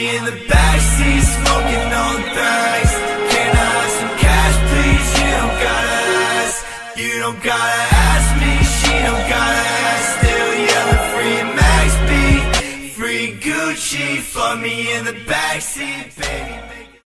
me in the backseat, smoking on thrags. Can I have some cash, please? You don't gotta ask. You don't gotta ask me, she don't gotta ask. Still yelling free Max B, free Gucci. Fuck me in the backseat, baby.